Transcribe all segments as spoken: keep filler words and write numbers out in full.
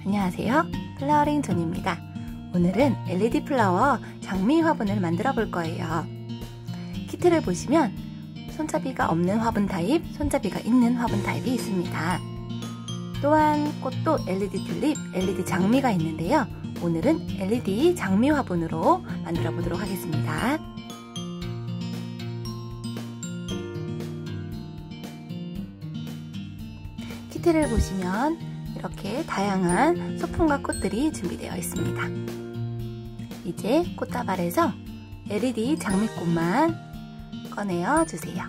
안녕하세요, 플라워링 존입니다. 오늘은 엘이디 플라워 장미 화분을 만들어 볼 거예요. 키트를 보시면 손잡이가 없는 화분 타입, 손잡이가 있는 화분 타입이 있습니다. 또한 꽃도 엘이디 튤립, 엘이디 장미가 있는데요. 오늘은 엘이디 장미 화분으로 만들어 보도록 하겠습니다. 키트를 보시면 이렇게 다양한 소품과 꽃들이 준비되어 있습니다. 이제 꽃다발에서 엘이디 장미꽃만 꺼내어 주세요.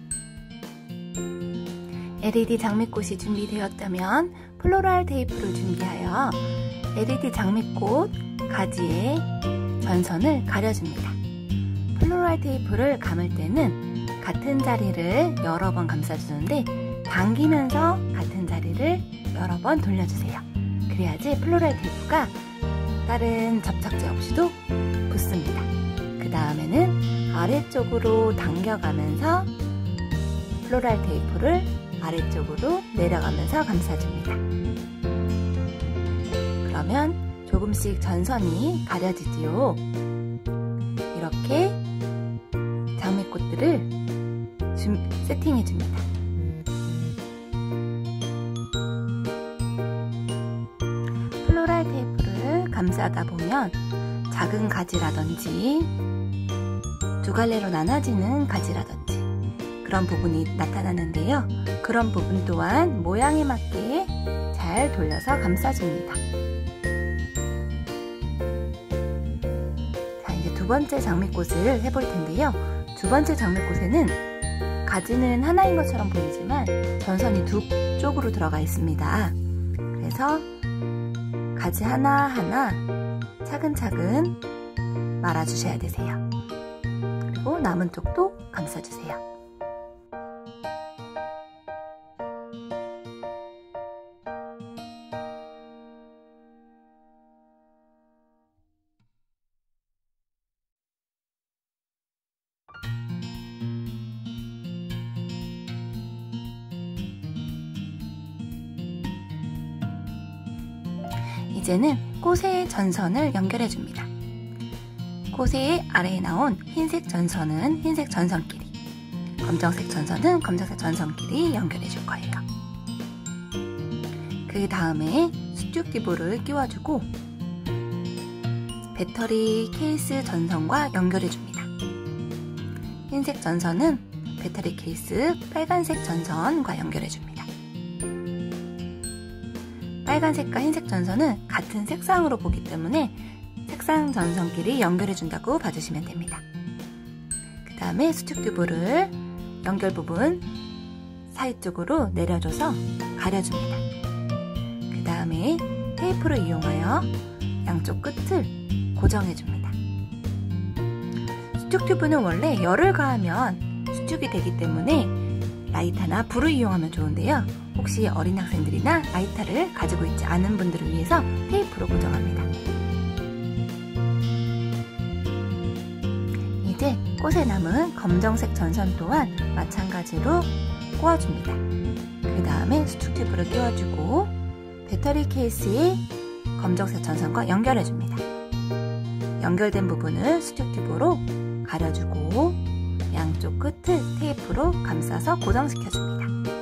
엘이디 장미꽃이 준비되었다면 플로럴 테이프를 준비하여 엘이디 장미꽃 가지의 전선을 가려줍니다. 플로럴 테이프를 감을 때는 같은 자리를 여러 번 감싸주는데 당기면서 같은 자리를 여러 번 돌려주세요. 그래야지 플로럴 테이프가 다른 접착제 없이도 붙습니다. 그 다음에는 아래쪽으로 당겨가면서 플로럴 테이프를 아래쪽으로 내려가면서 감싸줍니다. 그러면 조금씩 전선이 가려지지요. 이렇게 장미꽃들을 세팅해줍니다. 플로럴 테이프를 감싸다 보면 작은 가지라든지 두 갈래로 나눠지는 가지라든지 그런 부분이 나타나는데요. 그런 부분 또한 모양에 맞게 잘 돌려서 감싸줍니다. 자, 이제 두 번째 장미꽃을 해볼 텐데요. 두 번째 장미꽃에는 가지는 하나인 것처럼 보이지만 전선이 두 쪽으로 들어가 있습니다. 그래서 가지 하나하나 차근차근 말아주셔야 되세요. 그리고 남은 쪽도 감싸주세요. 이제는 꽃의 전선을 연결해 줍니다. 꽃의 아래에 나온 흰색 전선은 흰색 전선끼리, 검정색 전선은 검정색 전선끼리 연결해 줄 거예요. 그 다음에 수축 기부를 끼워주고 배터리 케이스 전선과 연결해 줍니다. 흰색 전선은 배터리 케이스 빨간색 전선과 연결해 줍니다. 빨간색과 흰색 전선은 같은 색상으로 보기 때문에 색상 전선끼리 연결해 준다고 봐주시면 됩니다. 그 다음에 수축 튜브를 연결 부분 사이 쪽으로 내려줘서 가려줍니다. 그 다음에 테이프를 이용하여 양쪽 끝을 고정해 줍니다. 수축 튜브는 원래 열을 가하면 수축이 되기 때문에 라이터나 불을 이용하면 좋은데요. 혹시 어린 학생들이나 라이터를 가지고 있지 않은 분들을 위해서 테이프로 고정합니다. 이제 꽃에 남은 검정색 전선 또한 마찬가지로 꼬아줍니다. 그 다음에 수축 튜브를 끼워주고 배터리 케이스에 검정색 전선과 연결해줍니다. 연결된 부분을 수축 튜브로 가려주고 양쪽 끝을 테이프로 감싸서 고정시켜줍니다.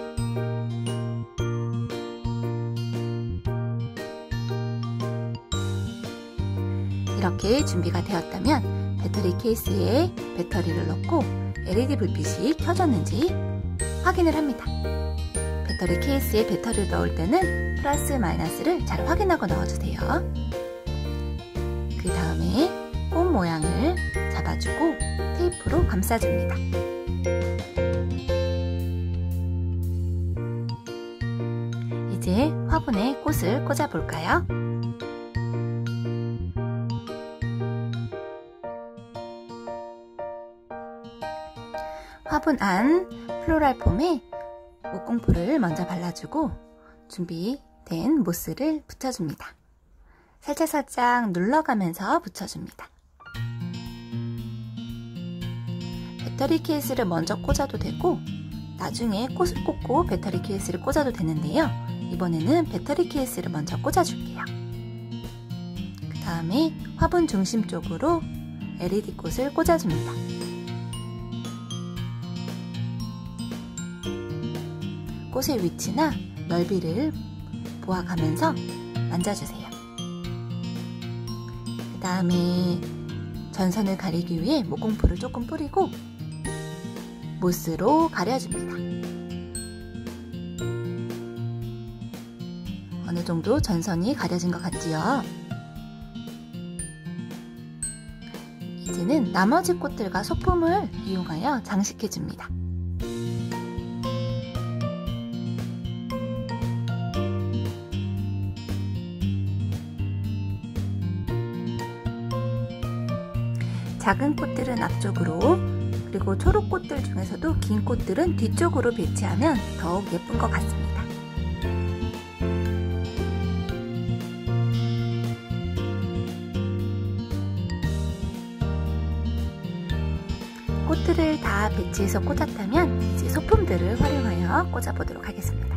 이렇게 준비가 되었다면 배터리 케이스에 배터리를 넣고 엘이디 불빛이 켜졌는지 확인을 합니다. 배터리 케이스에 배터리를 넣을 때는 플러스 마이너스를 잘 확인하고 넣어주세요. 그 다음에 꽃 모양을 잡아주고 테이프로 감싸줍니다. 이제 화분에 꽃을 꽂아볼까요? 화분 안 플로럴 폼에 목공풀을 먼저 발라주고 준비된 모스를 붙여줍니다. 살짝살짝 눌러가면서 붙여줍니다. 배터리 케이스를 먼저 꽂아도 되고 나중에 꽃을 꽂고 배터리 케이스를 꽂아도 되는데요. 이번에는 배터리 케이스를 먼저 꽂아줄게요. 그 다음에 화분 중심 쪽으로 엘이디 꽃을 꽂아줍니다. 꽃의 위치나 넓이를 보아가면서 만져주세요. 그 다음에 전선을 가리기 위해 목공풀을 조금 뿌리고 모스로 가려줍니다. 어느 정도 전선이 가려진 것 같지요? 이제는 나머지 꽃들과 소품을 이용하여 장식해줍니다. 작은 꽃들은 앞쪽으로, 그리고 초록 꽃들 중에서도 긴 꽃들은 뒤쪽으로 배치하면 더욱 예쁜 것 같습니다. 꽃들을 다 배치해서 꽂았다면 이제 소품들을 활용하여 꽂아보도록 하겠습니다.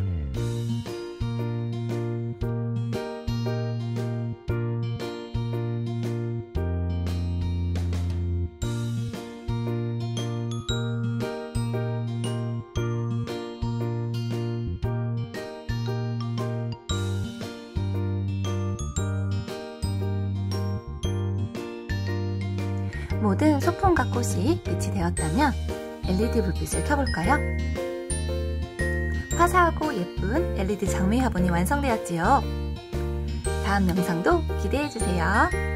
모든 소품과 꽃이 배치되었다면 엘이디 불빛을 켜볼까요? 화사하고 예쁜 엘이디 장미 화분이 완성되었지요. 다음 영상도 기대해주세요.